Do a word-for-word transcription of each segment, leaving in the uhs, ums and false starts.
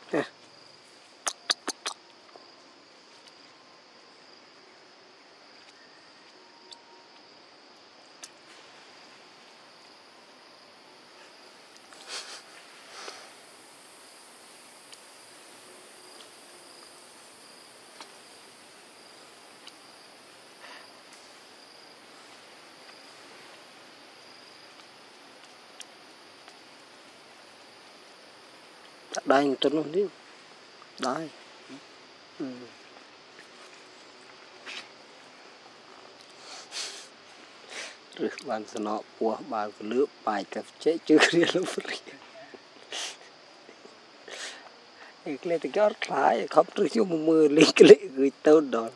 nè đây một tuần luôn đi đây ừ. Rồi bạn sẽ nọ của bạn sẽ lựa bài cặp chế chưa kia lắm vậy cái này thì có phải không được cho một mưa lên cái lệ gửi tao đó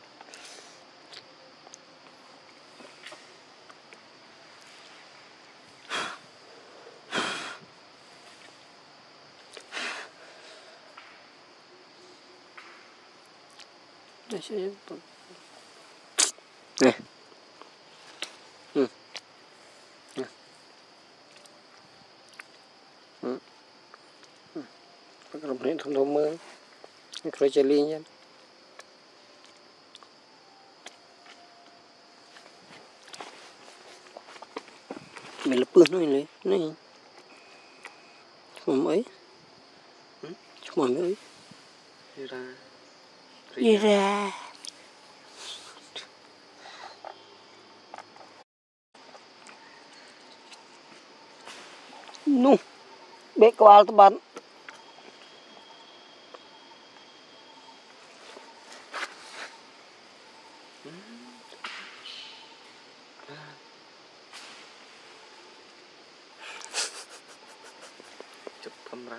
nè ừ. Nè. Ừ. Ừ. Bắt đầu lên thùng thùng mưa rồi chơi liên nha mình là bươn này này này mà mấy mà mấy đi ra đi ra nu bé qua tụi bạn chụp camera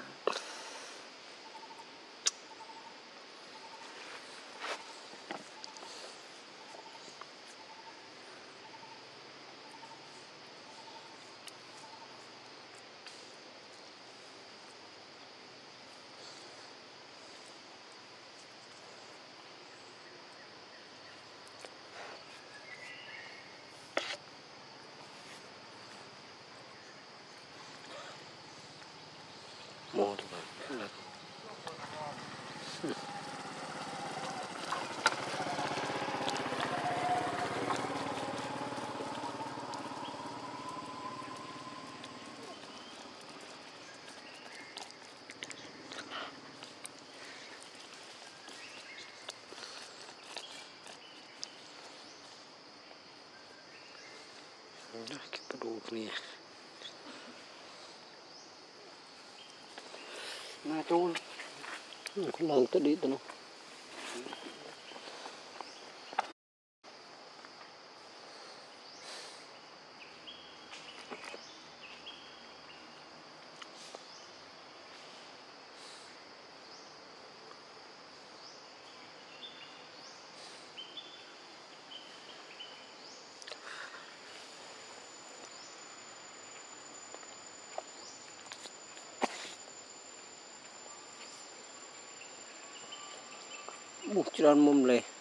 mua tụi bạn là cái đồ này na trôn có lần tới đi tụi nó buộc cho mồm lề